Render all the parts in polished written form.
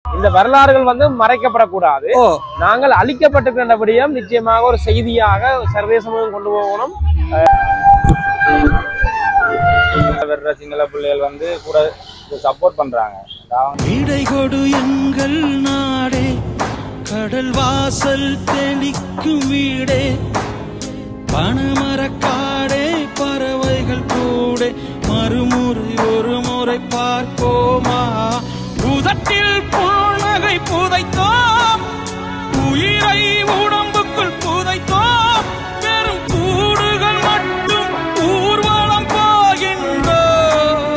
இந்த வரலாறுகள் வந்து மறைக்கப்படக்கூடாது. நாங்கள் அழிக்கப்பட்டிருக்கின்றபடியும் நிச்சயமாக ஒரு செய்தியாக சர்வதேசமும் கொண்டு போகணும். வர்ற சிங்கள பிள்ளைகள் வந்து கூட சப்போர்ட் பண்றாங்க. இடைகொடு எங்கள் நாடே, கடல் வாசல் தெளிக்கும் வீடே, பணமரக்காடே, பறவைகள் கூட, மறுமுறை ஒரு முறை பார்ப்போமா? உதட்டில் புன்னகை புதைத்தோம், உயிரை உடம்புக்குள் புதைத்தோம், வெறும் கூடுகள் மட்டும் ஊர்வலம் போகின்றோம்.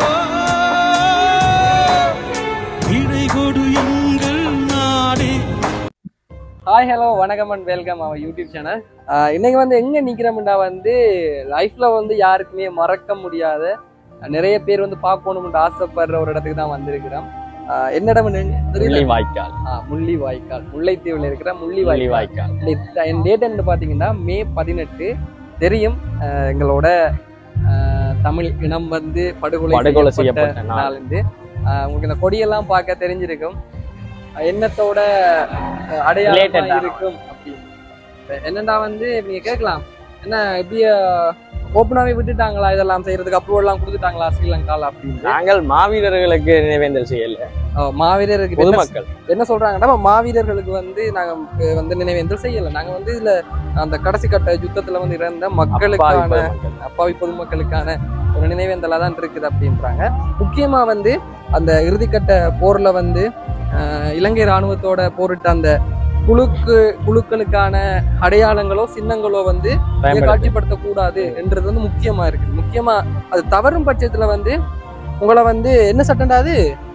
இடைகொடு எங்கள் நாடே. ஹாய் ஹலோ வணக்கம் and welcome our YouTube channel. இன்னைக்கு வந்து எங்கே நிற்கிறோம்டா வந்து லைஃப்பில் வந்து யாருக்குமே மறக்க முடியாத நிறைய பேர் வந்து பார்க்கணும்னு ஆசைப்படுற ஒரு இடத்துக்கு தான் வந்திருக்கிறோம். என்ன இடம் முள்ளிவாய்க்கால். முள்ளிவாய்க்கால், முல்லைத்தீவில் இருக்கிற முள்ளிவாய்க்கால். என் டேட் என்ன பார்த்தீங்கன்னா மே 18. தெரியும் எங்களோட தமிழ் இனம் வந்து படுகொலை செய்யப்பட்ட நாள்ந்து. உங்களுக்கு இந்த கொடியெல்லாம் பார்க்க தெரிஞ்சிருக்கும் என்னத்தோட அடையாளம் இருக்கும் அப்படின்னு. என்னன்னா வந்து நீங்க கேட்கலாம், என்ன இப்படி ஓப்பனாவே விட்டுட்டாங்களா, இதெல்லாம் செய்யறதுக்கு அப்ரூவல் எல்லாம் கொடுத்துட்டாங்களா ஸ்ரீலங்கால அப்படின்னு. நாங்கள் மாவீரர்களுக்கு நினைவேந்தல் செய்யல. மாவீரருக்கு பொதுமக்கள் என்ன சொல்றாங்கன்னா, மாவீரர்களுக்கு வந்து நாங்க வந்து நினைவேந்தல் செய்யல. நாங்க வந்து இதுல அந்த கடைசி கட்ட யுத்தத்துல வந்து இறந்த மக்களுக்கான அப்பாவி பொதுமக்களுக்கான ஒரு நினைவேந்தலா தான் இருக்குது அப்படின்றாங்க. முக்கியமா வந்து அந்த இறுதிக்கட்ட போர்ல வந்து இலங்கை இராணுவத்தோட போரிட்ட அந்த குழுக்களுக்கான அடையாளங்களோ சின்னங்களோ வந்து காட்சிப்படுத்தக்கூடாது என்றது வந்து முக்கியமா இருக்கு. முக்கியமா அது தவறும் பட்சத்துல வந்து உங்களை வந்து என்ன சட்டம்டாது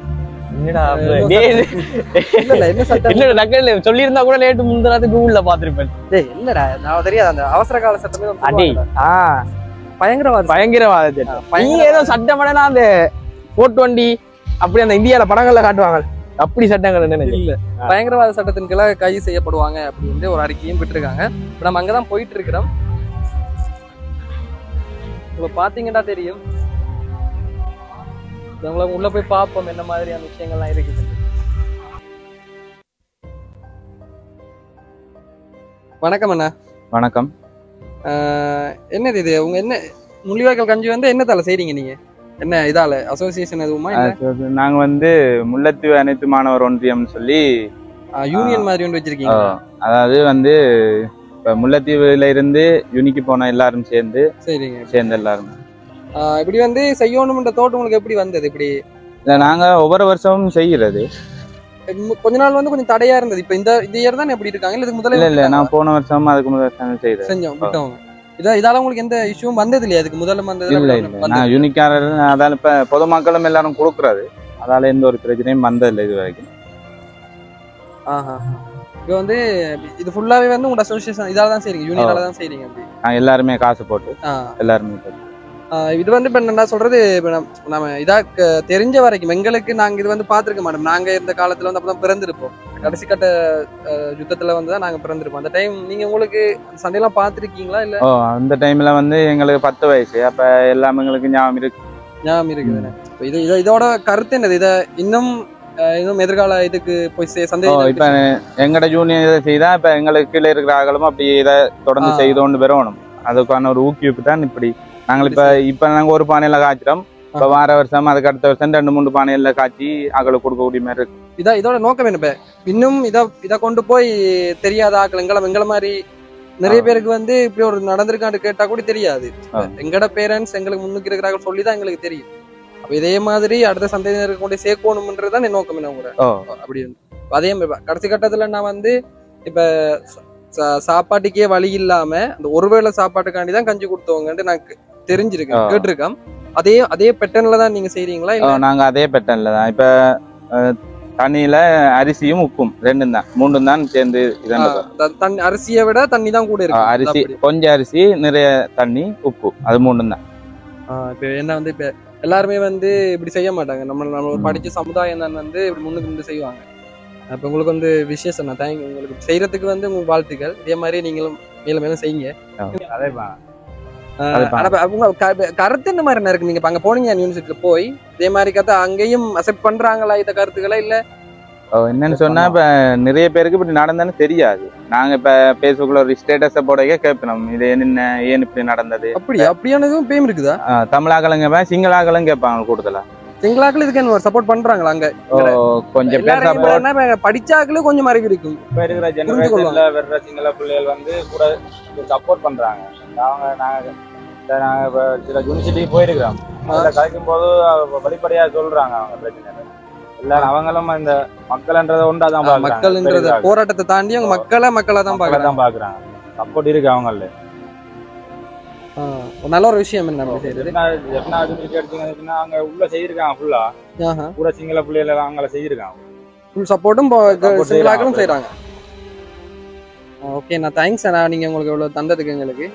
சொல்லியிருந்தா கூட நேற்று முந்தினத்துக்கு உள்ள பாத்திருப்பேன். இல்லடா நான் தெரியாது, அந்த அவசர கால சட்டமே பயங்கரவாதத்தை ஏதோ சட்டம் அந்த 420 அப்படி அந்த இந்தியால படங்கள்ல காட்டுவாங்க, அப்படி சட்டங்கள் என்ன இல்ல. பயங்கரவாத சட்டத்தின் கீழ கைது செய்யப்படுவாங்க அப்படின்னு ஒரு அறிக்கையும் விட்டுருக்காங்க. இப்ப நம்ம அங்கதான் போயிட்டு இருக்கிறோம். இப்ப பாத்தீங்கன்னா தெரியும், உள்ள போய் பார்ப்போம் என்ன மாதிரியான விஷயங்கள்லாம் இருக்குது. வணக்கம் அண்ணா. வணக்கம். என்னது இது உங்க என்ன முள்ளிவாய்க்கால் கஞ்சி வந்து என்ன தலை செய்றீங்க நீங்க? என்ன இதால அசோசியேஷன் எதுவுமா? நாங்க வந்து முல்லைத்தீவு அனைத்து மாணவர் ஒன்றியம் சொல்லி யூனியன் மாதிரி ஒன்று வச்சிருக்கீங்க. அதாவது வந்து இப்ப முல்லைத்தீவுல இருந்து யூனிக்கு போன எல்லாரும் சேர்ந்து எல்லாரும் இப்படி வந்து செய்யணும்ன்ற தோட்டம் உங்களுக்கு எப்படி வந்தது? இப்படி இல்ல, நாங்க ஒவ்வொரு வருஷமும் செய்யறது. கொஞ்ச நாள் வந்து கொஞ்சம் தடையா இருந்தது. இப்ப இந்த இயர் தான் எப்படி இருக்காங்க? இல்ல முதல்ல இல்ல நான் போன வருஷம் அதுக்கு முதல் வருஷம் செஞ்சோம் விட்டவங்க. இதால உங்களுக்கு எந்த இஷ்யூவும் வந்தது இல்லையா? அதுக்கு முதல்ல வந்தது இல்ல இல்ல. நான் யூனிக்காரர், அதால இப்ப பொதுமக்களும் எல்லாரும் கொடுக்குறது, அதால எந்த ஒரு பிரச்சனையும் வந்ததில்லை இது வரைக்கும். இப்போ வந்து இது ஃபுல்லாவே வந்து உங்க அசோசியேஷன் இதால தான் செய்றீங்க, யூனியனால தான் செய்றீங்க அப்படி? எல்லாருமே காசு போட்டு எல்லாருமே போட்டு. இது வந்து இப்ப என்ன சொல்றது, நம்ம இதா தெரிஞ்ச வரைக்கும் எங்களுக்கு நாங்க இது வந்து பாத்துருக்க மாட்டோம். நாங்க இந்த காலத்துல வந்து அப்பதான் பிறந்திருப்போம். கடைசி கட்ட யுத்தத்துல வந்துதான் நாங்க பிறந்திருப்போம். அந்த டைம் நீங்க உங்களுக்கு சண்டையெல்லாம் பாத்துருக்கீங்களா? இல்ல அந்த டைம்ல வந்து எங்களுக்கு 10 வயசு. அப்ப எல்லாமே எங்களுக்கு ஞாபகம் இருக்குதுன்னு. இதோட கருத்து என்னது? இத இன்னும் எதிர்கால இதுக்கு போய் சந்தேகம் இப்ப எங்கட யூனியன் இதை செய்தா இப்ப எங்களுக்கு கீழே இருக்கிற ஆகலும் அப்படி இதை தொடர்ந்து செய்தோண்டு பெறணும். அதுக்கான ஒரு ஊக்குவிப்பு தான் இப்படி. நாங்கள் இப்ப நாங்க ஒரு பானையில காய்ச்சிட்டோம். இப்ப வார வருஷம் அதுக்கு அடுத்த வருஷம் 2-3 பானையில காய்ச்சி ஆக்களுக்கு கொடுக்கக்கூடிய மாதிரி இருக்கு. இதோட நோக்கம் என்ன? இன்னும் இதை கொண்டு போய் தெரியாத ஆக்கள் எங்களை மாதிரி நிறைய பேருக்கு வந்து இப்படி ஒரு நடந்திருக்கான்னு கேட்டா கூட தெரியாது. எங்கட பேரண்ட்ஸ் எங்களுக்கு முன்னுக்கு இருக்கிறார்கள் சொல்லிதான் எங்களுக்கு தெரியும். அப்ப இதே மாதிரி அடுத்த சந்ததியினருக்கு கொண்டு சேர்க்கணும்ன்றதுதான் என் நோக்கம். என்ன கூட அப்படி அதே மாதிரி கடைசி கட்டத்துல நான் வந்து இப்ப சாப்பாட்டுக்கே வழி இல்லாம அந்த ஒருவேளை சாப்பாட்டுக்காண்டிதான் கஞ்சி கொடுத்தவங்கன்ட்டு நான் தெரிஞ்சிருக்கேன், கேட்டிருக்கேன். அதே பேட்டர்ன்ல தான் நீங்க செய்றீங்களா? நாங்க அதே பேட்டர்ன்ல தான். இப்ப தண்ணியில அரிசியும் உப்பும் 2 தான் 3 தான் சேர்ந்து அரிசியை விட தண்ணி தான் கூட இருக்கு. அரிசி கொஞ்சம் அரிசி நிறைய தண்ணி உப்பு, அது 3 தான். இப்ப என்ன வந்து இப்ப எல்லாருமே வந்து இப்படி செய்ய மாட்டாங்க. நம்ம படிச்ச சமுதாயம் தான் வந்து இப்படி முன்னுக்கு இருந்து செய்வாங்க. அப்ப உங்களுக்கு வந்து விசேஷம் தான். தேங்க்யூ. உங்களுக்கு செய்யறதுக்கு வந்து உங்க வாழ்த்துக்கள். இதே மாதிரி நீங்களும் மேலும் மேலும் செய்யுங்க. கருத்து என்ன மாதிரி இருக்கு? நீங்க அங்க போனீங்க யூனிவர்சிட்டியில போய் இதே மாதிரி கதை அங்கேயும் அக்செப்ட் பண்றாங்களா இந்த கருத்துக்களை? இல்ல என்னன்னு சொன்னா இப்ப நிறைய பேருக்கு இப்படி நடந்ததுன்னு தெரியாது. நாங்க இப்ப பேஸ்புக்ல ஒரு ஸ்டேட்டஸ போடவே கேட்போம், இது என்ன ஏன் இப்படி நடந்தது. அப்படியானதும் பேம் இருக்குதா? தமிழாக்களும் கேட்பேன், சிங்களாக்களும் கேட்பாங்க. கூடுதலா சிங்களாக்கள் இதுக்கு என்ன சப்போர்ட் பண்றாங்களா? அங்க கொஞ்சம் பேர் சப்போர்ட் படிச்சாக்களும் கொஞ்சம் மறைவு இருக்கும். இப்ப இருக்கிற ஜெனரேஷன்ல வர்ற சிங்கள பிள்ளைகள் வந்து கூட சப்போர்ட் பண்றாங்க. நாங்க சில யூனிவர்சிட்டிக்கு போயிருக்கிறோம், அதுல கலைக்கும் போது வெளிப்படையா சொல்றாங்க அவங்க பிரச்சனை எல்லாரும். அவங்களும் இந்த மக்கள்ன்றத ஒன்றா தான் பாக்குறாங்க. மக்கள்ன்றத போராட்டத்தை தாண்டி அவங்க மக்களா தான் பாக்குறாங்க. சப்போர்ட் இருக்கு அவங்கள. நல்ல ஒரு விஷயம் என்ன அங்க உள்ள செய்யிருக்காங்க ஃபுல்லா கூட சிங்கள பிள்ளைகள் அவங்கள செய்யிருக்காங்க. ஃபுல் சப்போர்ட்டும் சிங்களாக்களும் செய்யறாங்க. ஓகே, நான் தேங்க்ஸ் அண்ணா, நீங்க உங்களுக்கு இவ்வளவு தந்ததுக்கு எங்களுக்கு.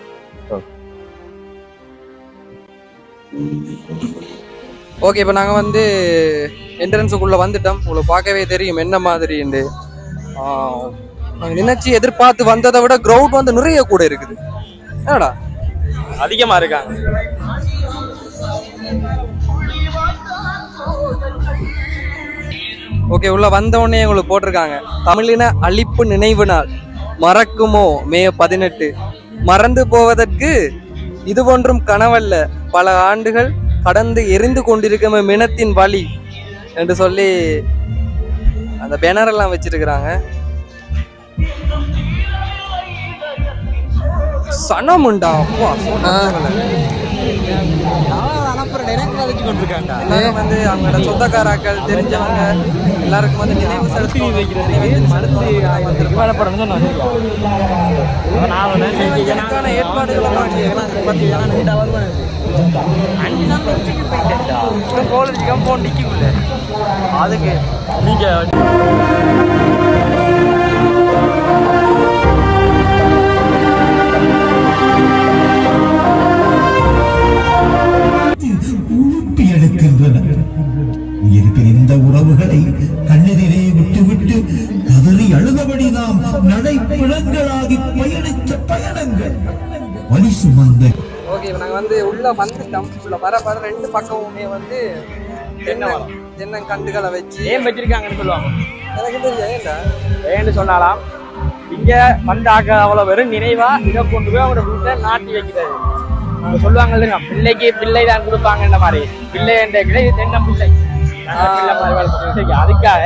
ஓகே, இப்போ நாங்கள் வந்து என்ட்ரன்ஸுக்குள்ளே வந்துட்டோம். உங்களுக்கு பார்க்கவே தெரியும் என்ன மாதிரின்னு. நாங்கள் நினைச்சு எதிர்பார்த்து வந்ததை விட க்ரௌட் வந்து நிறைய கூட இருக்குது. என்னடா அதிகமா இருக்காங்க. ஓகே, உள்ள வந்த உடனே உங்களுக்கு போட்டிருக்காங்க, தமிழின அழிப்பு நினைவு நாள் மறக்குமோ மே 18. மறந்து போவதற்கு இது ஒன்றும் கனவல்ல, பல ஆண்டுகள் கடந்து எரிந்து கொண்டிருக்கும் மினத்தின் வழி என்று சொல்லி அந்த பேனர் எல்லாம் வச்சிருக்கிறாங்க. சனமுண்டா வந்து அவங்களோட சொந்தக்காராக்கள் தெரிஞ்சவங்க எல்லாருக்கும் வந்து நினைவு செலுத்தி ஏற்பாடுகள் அதுக்கு நீங்க இந்த உறவுகளை கண்ணெதிரே விட்டுவிட்டு கதறி அழுதபடி நாம் நடைப்பிழங்களாகி பயணித்த பயணங்கள் வலி சுமந்த. ஓகே, நாங்க வந்து உள்ள வந்துட்டோம். உள்ள வர ரெண்டு பக்கமுமே வந்து தென்னங்கண்டுகளை வச்சு ஏன் வச்சிருக்காங்கன்னு சொல்லுவாங்க. எனக்கு தெரியல ஏன்னு சொன்னாலாம் இங்க வந்தாக்க அவ்வளவு வெறும் நினைவா இதை கொண்டு போய் அவங்க வீட்டை நாட்டி வைக்கிறது. அவங்க சொல்லுவாங்க இல்லைங்க, பிள்ளைக்கு பிள்ளை தான் கொடுப்பாங்கன்ற மாதிரி. பிள்ளை என்ற கிளை தென்ன பிள்ளை அதுக்காக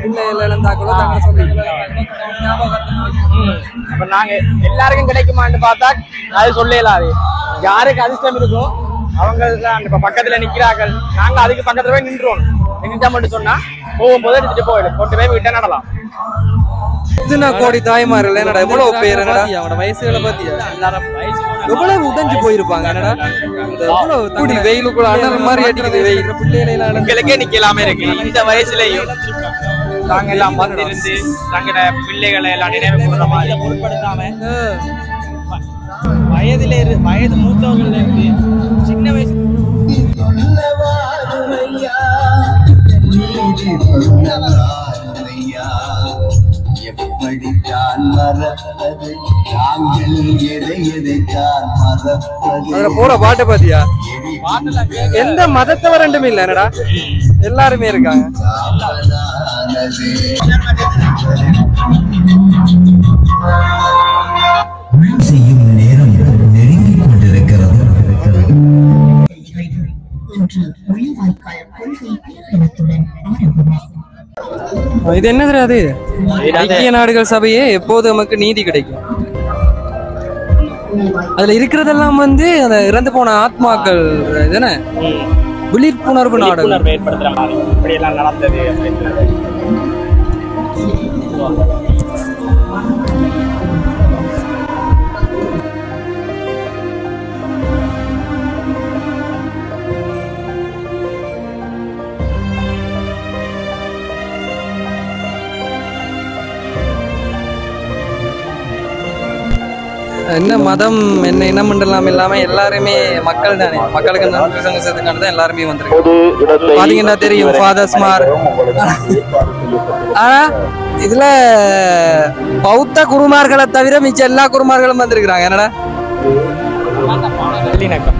அப்ப நாங்க எல்லாருக்கும் கிடைக்குமான்னு பார்த்தா அது சொல்லலாது. யாருக்கு அதிர்ஷ்டம் இருக்கும் அவங்க பக்கத்துல நிக்கிறார்கள், நாங்க அதுக்கு பக்கத்துல போய் நின்றோம். நின்றுட்டா மட்டும் சொன்னா போகும்போது எடுத்துட்டு போயிடும், கொண்டு போய் விட்டா நடலாம். கோடி தாய்மார்கள் என்னடா எவ்வளவு பேர், அவனோட வயசுகளை பாத்தியா எவ்வளவு உடைஞ்சு போயிருப்பாங்க. என்னடா எவ்வளவு வெயிலுக்குள்ள அண்ணன் மாதிரி அடிக்குது வெயில். பிள்ளைகள உங்களுக்கே நிக்கலாமே இருக்கு. இந்த வயசுலயும் நாங்க எல்லாம் வந்திருந்து தங்களோட பிள்ளைகளை எல்லாம் நினைவு கூற மாதிரி பொருட்படுத்தாம வயது மூத்தவர்கள் இருந்து சின்ன வயசு போற பாட்டை பாத்தியா? எந்த மதத்தவர் ரெண்டுமே இல்ல, என்னடா எல்லாருமே இருக்காங்க. செய்யும் நேரம் நெருங்கிக் கொண்டிருக்கிறது. இது என்ன தெரியாது? ஐக்கிய நாடுகள் சபையே எப்போது நமக்கு நீதி கிடைக்கும். அதுல இருக்கிறதெல்லாம் வந்து அந்த இறந்து போன ஆத்மாக்கள் இதுன்னு விழிப்புணர்வு நாடகம் ஏற்படுத்துற மாதிரி இப்படி எல்லாம் நடந்தது அப்படின்றது. என்ன மதம் என்ன இனம் மண்டலம் இல்லாம எல்லாருமே மக்கள் தானே. மக்களுக்கு நன்றி சங்கத்துக்கான தான் எல்லாருமே வந்திருக்காங்க. பாத்தீங்கன்னா தெரியும் ஃபாதர்ஸ்மார். ஆனா இதுல பௌத்த குருமார்களை தவிர மிச்ச எல்லா குருமார்களும் வந்திருக்கிறாங்க. என்னடா நல்லிணக்கம்,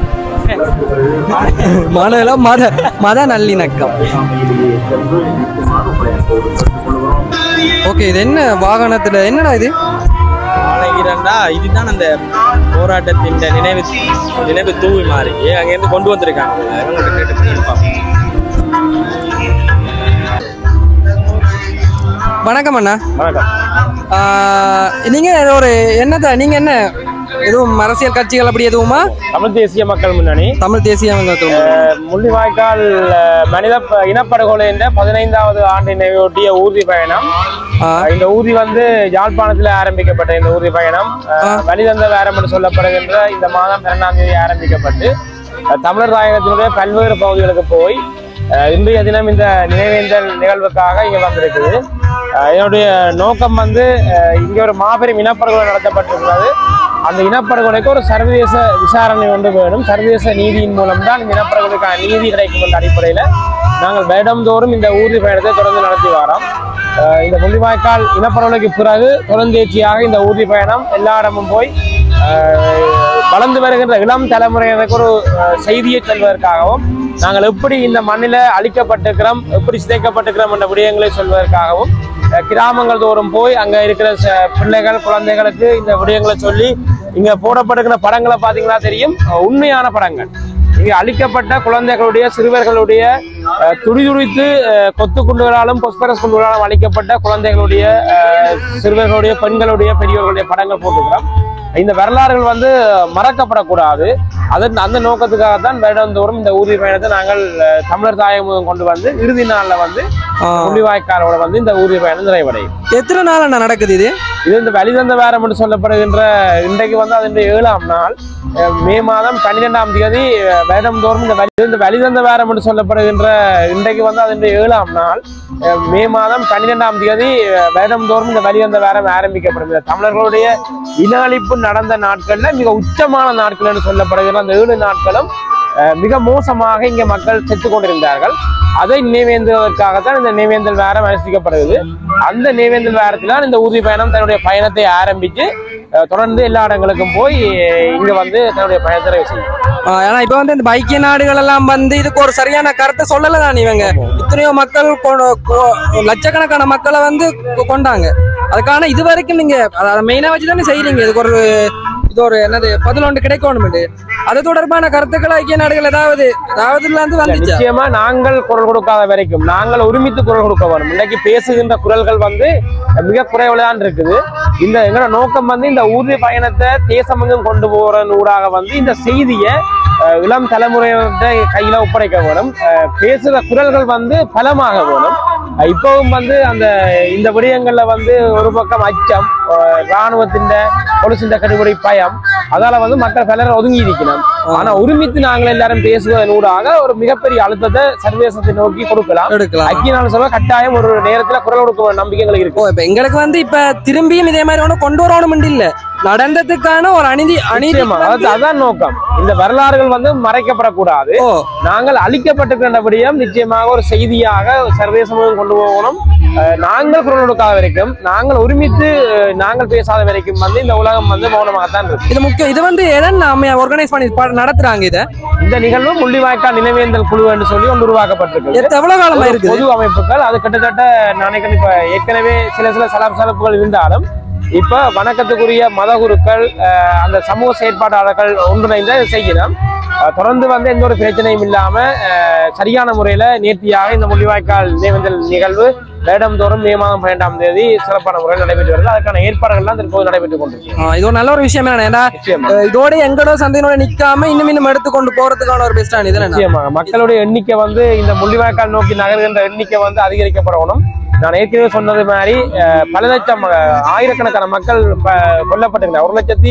மத நல்லிணக்கம். ஓகே, இது என்ன வாகனத்துல என்னடா இது? ஆலகிரண்டா இதுதான் அந்த போராட்டத்தின் நினைவு தூவி மாதிரி அங்கேருந்து கொண்டு வந்திருக்காங்க. வணக்கம் அண்ணா. வணக்கம். நீங்க ஒரு நீங்க என்ன எதுவும் அரசியல் கட்சிகள் அப்படி எதுவுமா? தமிழ் தேசிய மக்கள் முன்னணி. தமிழ் தேசிய மக்கள் முள்ளிவாய்க்கால் மனித இனப்படுகொலை என்ற 15வது ஆண்டு நினைவையொட்டிய ஊர்தி பயணம். இந்த ஊர்தி வந்து யாழ்ப்பாணத்தில் ஆரம்பிக்கப்பட்ட இந்த ஊர்தி பயணம் வழிதந்த வேரம் என்று சொல்லப்படுகின்ற இந்த மாதம் 2ஆம் தேதி ஆரம்பிக்கப்பட்டு தமிழர் தாயகத்தினுடைய பல்வேறு பகுதிகளுக்கு போய் இன்றைய தினம் இந்த நினைவேந்தல் நிகழ்வுக்காக இங்க வந்திருக்குது. என்னுடைய நோக்கம் வந்து இங்க ஒரு மாபெரும் இனப்படுகொலை நடத்தப்பட்டிருக்கிறது. அந்த இனப்படுகொலைக்கு ஒரு சர்வதேச விசாரணை ஒன்று வேணும். சர்வதேச நீதியின் மூலம்தான் இந்த இனப்படுகொலைக்கான நீதி கிடைக்கும் என்ற அடிப்படையில் நாங்கள் வருடந்தோறும் இந்த ஊர்தி பயணத்தை தொடர்ந்து நடத்தி வரோம். இந்த முள்ளிவாய்க்கால் இனப்படுகொலைக்கு பிறகு தொடர்ந்தேர்ச்சியாக இந்த ஊர்தி பயணம் எல்லா இடமும் போய் வளர்ந்து வருகின்ற இளம் தலைமுறையினருக்கு ஒரு செய்தியை சொல்வதற்காகவும் நாங்கள் எப்படி இந்த மண்ணில அழிக்கப்பட்டிருக்கிறோம், எப்படி சிதைக்கப்பட்டிருக்கிறோம் என்ற விடயங்களை சொல்வதற்காகவும் கிராமங்கள் தோறும் போய் அங்க இருக்கிற பிள்ளைகள் குழந்தைகளுக்கு இந்த விடயங்களை சொல்லி இங்க போடப்படுகிற படங்களை பார்த்தீங்கன்னா தெரியும், உண்மையான படங்கள். இங்க அழிக்கப்பட்ட குழந்தைகளுடைய சிறுவர்களுடைய துடிதுடித்து கொத்து குண்டுகளாலும் பொஸ்பரஸ் குண்டுகளாலும் அழிக்கப்பட்ட குழந்தைகளுடைய சிறுவர்களுடைய பெண்களுடைய பெரியவர்களுடைய படங்கள் போட்டுக்கிறோம். இந்த வரலாறுகள் வந்து மறக்கப்படக்கூடாது. அந்த நோக்கத்துக்காகத்தான் வருடந்தோறும் இந்த ஊர்தி பயணத்தை நாங்கள் தமிழர் தாயகம் கொண்டு வந்து இறுதி நாள்ல வந்து முள்ளிவாய்க்காலோட வந்து இந்த ஊர்தி பயணம் நிறைவடையும். எத்தனை நாள் நடக்குது இது? இந்த வழிதந்த வேரம் என்று சொல்லப்படுகின்ற இன்றைக்கு வந்து அதனுடைய 7ஆம் நாள் மே மாதம் 12ஆம் தேதி வருடந்தோறும் இந்த வழிதந்த வேரம் என்று சொல்லப்படுகின்ற இன்றைக்கு வந்து அதனுடைய 7ஆம் நாள் மே மாதம் 12ஆம் தேதி வருடந்தோறும் இந்த வழிதந்த வேரம் ஆரம்பிக்கப்படுகிறது. தமிழர்களுடைய இன அழிப்பு நடந்த நாட்கள்ல மிக உச்சமான நாட்கள் என்று சொல்லப்படுகிற அந்த 7 நாட்களும் மிக மோசமாக இங்க மக்கள் செத்து கொண்டிருந்தார்கள். அதை நினைவேந்துவதற்காகத்தான் இந்த நினைவேந்தல் வேரம் அனுஷ்டிக்கப்படுகிறது. அந்த நினைவேந்தல் வேரத்தில் இந்த ஊர்தி பயணம் தன்னுடைய பயணத்தை ஆரம்பித்து தொடர்ந்து எல்லா இடங்களுக்கும் போய் இங்க வந்து தன்னுடைய பயணத்தை செய்யும். ஏன்னா இப்ப வந்து இந்த ஐக்கிய நாடுகள் எல்லாம் வந்து இதுக்கு ஒரு சரியான கருத்தை சொல்லலதான். இவங்க இத்தனையோ மக்கள் லட்சக்கணக்கான மக்களை வந்து கொண்டாங்க. அதுக்கான இது வரைக்கும் நீங்க மெயினா வச்சுதானே செய்யறீங்க. இதுக்கு ஒரு இது ஒரு பதில் ஒன்று கிடைக்கணும். அது தொடர்பான கருத்துக்களை ஐக்கிய நாடுகள் ஏதாவது நிச்சயமா நாங்கள் குரல் கொடுக்காத வரைக்கும் நாங்கள் ஒருமித்து குரல் கொடுக்க வேணும். இன்னைக்கு பேசுகின்ற குரல்கள் வந்து மிக குறைவுதான் இருக்குது. இந்த எங்களோட நோக்கம் வந்து இந்த ஊர்தி பயணத்தை தேசமெங்கும் கொண்டு போற ஊடாக வந்து இந்த செய்தியை இளம் தலைமுறையினர்கிட்ட கையில ஒப்படைக்க வேணும். பேசுகிற குரல்கள் வந்து பலமாக வேணும். இப்பவும் வந்து இந்த விடயங்கள்ல வந்து ஒரு பக்கம் அச்சம், இராணுவத்தின் பொலிசின் கடுபடி பயம், அதால வந்து மக்கள் பலரும் ஒதுங்கி இருக்கணும். ஆனா ஒருமித்து நாங்கள் எல்லாரும் பேசுவதனூடாக ஒரு மிகப்பெரிய அழுத்தத்தை சர்வதேசத்தை நோக்கி கொடுக்கலாம். ஐக்கிய நாடு சபை கட்டாயம் ஒரு நேரத்துல குரல் கொடுக்க நம்பிக்கைகள் இருக்கு. இப்ப எங்களுக்கு வந்து இப்ப திரும்பியும் இதே மாதிரி ஒண்ணு கொண்டு வரணும் இல்ல, நடந்ததுக்கான ஒரு அநீதியமா அதான் நோக்கம். இந்த வரலாறுகள் வந்து மறைக்கப்படக்கூடாது. நாங்கள் அழிக்கப்பட்டிருக்கின்றபடியும் நிச்சயமாக ஒரு செய்தியாக சர்வதேசமும் கொண்டு போகணும். நாங்கள் குரல் கொடுக்காத வரைக்கும், நாங்கள் ஒருமித்து நாங்கள் பேசாத வரைக்கும் வந்து இந்த உலகம் வந்து மௌனமாகத்தான் இருக்கு. இது முக்கியம். இது வந்து ஆர்கனைஸ் பண்ணி நடத்துறாங்க. இந்த நிகழ்வு முள்ளிவாய்க்கால் நினைவேந்தல் குழு என்று சொல்லி ஒன்று உருவாக்கப்பட்டிருக்கு. எவ்வளவு காலமா இருக்கு? பொது அமைப்புகள் அது கிட்டத்தட்ட நினைக்கிறேன் இப்ப ஏற்கனவே சில சலப்புகள் இருந்தாலும் இப்ப வணக்கத்துக்குரிய மதகுருக்கள் அந்த சமூக செயற்பாட்டாளர்கள் ஒன்றிணைந்து செய்யணும். தொடர்ந்து வந்து எந்த ஒரு பிரச்சனையும் இல்லாம சரியான முறையில நேர்த்தியாக இந்த முள்ளிவாய்க்கால் நினைவேந்தல் நிகழ்வு வருடந்தோறும் மே மாதம் 12ஆம் தேதி சிறப்பான முறையில் நடைபெற்று வருது. அதுக்கான ஏற்பாடுகள்லாம் தற்போது நடைபெற்றுக் கொண்டிருக்கு. இது ஒரு நல்ல ஒரு விஷயம். இதோட எங்களோட சந்தையினோட நிக்காம இன்னும் எடுத்துக்கொண்டு போறதுக்கான ஒரு பெஸ்டான இது. நிச்சயமாக மக்களுடைய எண்ணிக்கை வந்து இந்த முள்ளிவாய்க்கால் நோக்கி நகர்கின்ற எண்ணிக்கை வந்து அதிகரிக்கப்படணும். நான் ஏற்கனவே சொன்னது மாதிரி பல லட்சம் ஆயிரக்கணக்கான மக்கள் கொல்லப்பட்டிருக்கிறார்.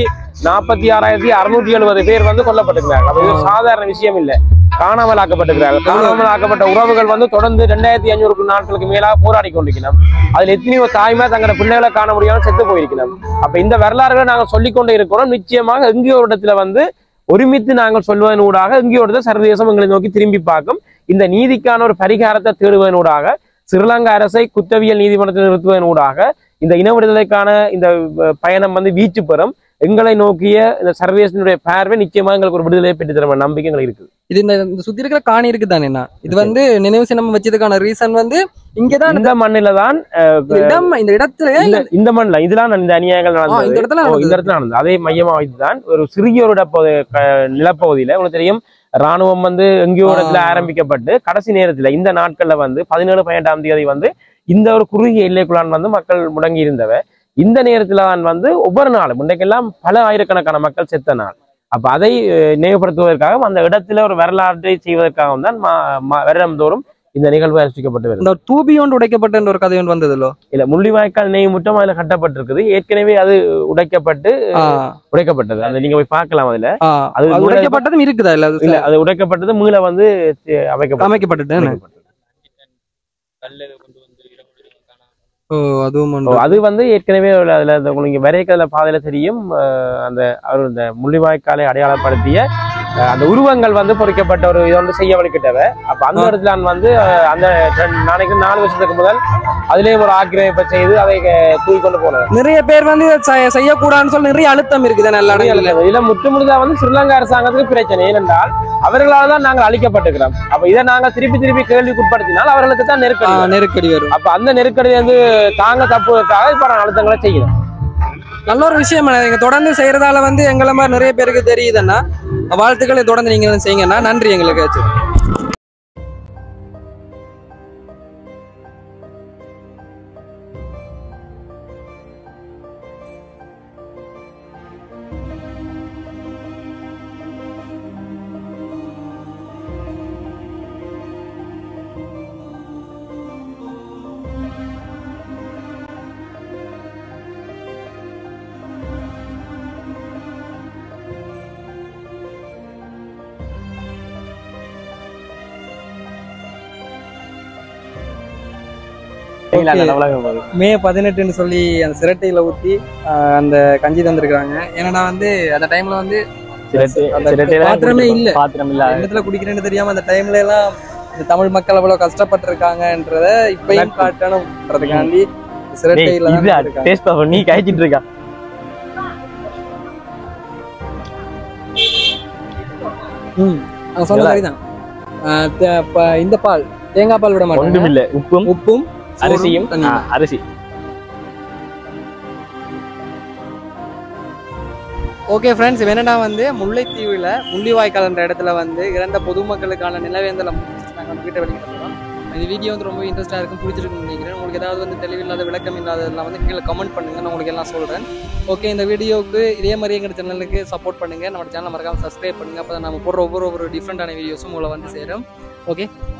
1,46,670 பேர் வந்து கொல்லப்பட்டிருக்கிறார்கள். அப்ப இது சாதாரண விஷயம் இல்லை. காணாமல் ஆக்கப்பட்டிருக்கிறார்கள். காணாமல் ஆக்கப்பட்ட உறவுகள் வந்து தொடர்ந்து 2500 நாட்களுக்கு மேலாக போராடி கொண்டிருக்கணும். அதுல எத்தனையோ தாய்மா தங்களோட பிள்ளைகளை காண முடியாமல் செத்து போயிருக்கணும். அப்ப இந்த வரலாறுகளை நாங்கள் சொல்லிக்கொண்டே இருக்கிறோம். நிச்சயமாக எங்கேயோ ஒரு இடத்துல வந்து ஒருமித்து நாங்கள் சொல்வதனூடாக எங்கேயோ ஒரு சர்வதேசம் எங்களை நோக்கி திரும்பி பார்க்கும். இந்த நீதிக்கான ஒரு பரிகாரத்தை தேடுவதனூடாக ஸ்ரீலங்கா அரசை குற்றவியல் நீதிமன்றத்தில் நிறுத்துவதனூடாக இந்த இன விடுதலைக்கான இந்த பயணம் வந்து வீச்சு பெறும். எங்களை நோக்கிய இந்த சர்வேஸினுடைய பார்வை நிச்சயமா எங்களுக்கு ஒரு விடுதலையை பெற்று தர நம்பிக்கை எங்களுக்கு இருக்குது. இது இந்த சுத்தி இருக்கிற காணி இருக்கு தானே, இது வந்து நினைவு சின்னம் வச்சதுக்கான ரீசன் வந்து இங்கதான் இந்த மண்ணில தான் இடம், இந்த இடத்துல இந்த மண்ணில இதெல்லாம் இந்த அநியாயங்கள் நடந்தது. இந்த இடத்துல நடந்தது. அதே மையமா வைத்துதான் ஒரு சிறிய ஒரு நிலப்பகுதியில உங்களுக்கு தெரியும் ராணுவம் வந்து எங்கேயோ இடத்துல ஆரம்பிக்கப்பட்டு கடைசி நேரத்துல இந்த நாட்கள்ல வந்து 17-18ஆம் தேதி வந்து இந்த ஒரு குறுகிய எல்லைக்குள்ளான் வந்து மக்கள் முடங்கி இருந்தவ. இந்த நேரத்துல தான் வந்து ஒவ்வொரு நாளும் இன்றைக்கெல்லாம் பல ஆயிரக்கணக்கான மக்கள் செத்த நாள். அப்ப அதை நினைவுபடுத்துவதற்காக அந்த இடத்துல ஒரு வரலாற்றை செய்வதற்காக தான் வருடந்தோறும் இந்த நிகழ்வு அனுஷ்டிக்கப்பட்டு வருது. இந்த தூபி ஒன்று உடைக்கப்பட்ட ஒரு கதை ஒன்று வந்ததுலோ இல்ல, முள்ளிவாய்க்கால் நினைவு முற்றம் அதுல கட்டப்பட்டிருக்குது. ஏற்கனவே அது உடைக்கப்பட்டது. அதை நீங்க போய் பார்க்கலாம். அதுல அது உடைக்கப்பட்டதும் இருக்குதா? இல்ல, அது உடைக்கப்பட்டது மீள வந்து அமைக்கப்பட்டது. அது வந்து ஏற்கனவே அதுல உங்களுக்கு வரைக்கல பாதையில தெரியும். அந்த முள்ளிவாய்க்காலை அடையாளப்படுத்திய அந்த உருவங்கள் வந்து பொறிக்கப்பட்ட ஒரு இதை வந்து செய்ய வலிக்கிட்டவ. அப்ப அந்த இடத்துல நான் வந்து அந்த நாளைக்கு 4 வருஷத்துக்கு முதல் அதுலயும் ஒரு ஆக்கிரமிப்பை செய்து அதை தூக்கி கொண்டு போனேன். நிறைய பேர் வந்து செய்யக்கூடாதுன்னு சொல்லி நிறைய அழுத்தம் இருக்குது. நல்ல இதுல முற்றுமுழுதா வந்து ஸ்ரீலங்கா அரசாங்கத்துக்கு பிரச்சனை. ஏனென்றால் அவர்களால் தான் நாங்கள் அழிக்கப்பட்டிருக்கிறோம். அப்ப இதை நாங்கள் திருப்பி கேள்விக்குட்படுத்தினால் அவர்களுக்கு தான் நெருக்கடி வரும். அப்ப அந்த நெருக்கடி வந்து தாங்க தப்புவதற்காக இப்ப நான் அழுத்தங்களை செய்யணும். நல்ல ஒரு விஷயம். நீங்க தொடர்ந்து செய்யறதால வந்து எங்களை மாதிரி நிறைய பேருக்கு தெரியுதுன்னா வாழ்த்துக்களை தொடர்ந்து நீங்க செய்யுங்கன்னா நன்றி எங்களுக்கு. மே 18 சொல்லி அந்த சிரட்டையில ஊத்தி அந்த கஞ்சி தந்திருக்காங்க. ஏன்னா வந்து அந்த டைம்ல வந்து பாத்திரமே இல்ல, இடத்துல குடிக்கிறேன்னு தெரியாம அந்த டைம்ல எல்லாம் இந்த தமிழ் மக்கள் அவ்வளவு கஷ்டப்பட்டிருக்காங்கன்றத இப்பயும் காட்டணும்ன்றதுக்காண்டி சிரட்டையில நீ காய்ச்சிட்டு இருக்கா. சொன்ன மாதிரிதான் இந்த பால் தேங்காய் பால் விட மாட்டோம். உப்பும் அரிசியும் அரிசி. ஓகே ஃப்ரெண்ட்ஸ், வேணா வந்து முல்லைத்தீவுல முள்ளிவாய்க்கால் என்ற இடத்துல வந்து இறந்த பொதுமக்களுக்கான நிலவேந்தலை நாங்கள் வந்து வீட்டை வெளியிட்டோம். இந்த வீடியோ வந்து ரொம்ப இன்ட்ரெஸ்டாக இருக்கும், பிடிச்சிருக்குன்னு நினைக்கிறேன். உங்களுக்கு ஏதாவது வந்து தெளிவில்லாத விளக்கம் இல்லாததெல்லாம் வந்து கீழே கமெண்ட் பண்ணுங்க, நான் உங்களுக்கு எல்லாம் சொல்கிறேன். ஓகே, இந்த வீடியோவுக்கு இதே மாதிரி எங்கள் சேனலுக்கு சப்போர்ட் பண்ணுங்கள். நம்ம சேனலை மறக்காமல் சப்ஸ்கிரைப் பண்ணுங்கள். அப்போ நம்ம போடுற ஒவ்வொரு டிஃப்ரெண்டான வீடியோஸும் உங்களை வந்து சேரும். ஓகே.